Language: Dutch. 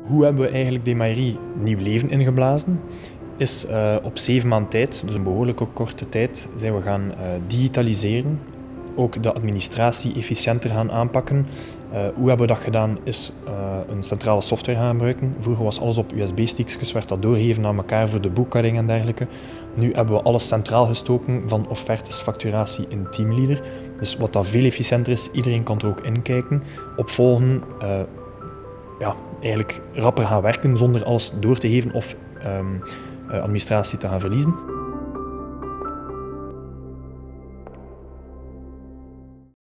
Hoe hebben we eigenlijk Demaillerie nieuw leven ingeblazen? Is op 7 maanden tijd, dus een behoorlijke korte tijd, zijn we gaan digitaliseren. Ook de administratie efficiënter gaan aanpakken. Hoe hebben we dat gedaan? Is een centrale software gaan gebruiken. Vroeger was alles op USB-stickjes, werd dat doorgegeven aan elkaar voor de boekhouding en dergelijke. Nu hebben we alles centraal gestoken, van offertes, facturatie in Teamleader. Dus wat dat veel efficiënter is, iedereen kan er ook in kijken, opvolgen, eigenlijk rapper gaan werken zonder alles door te geven of administratie te gaan verliezen.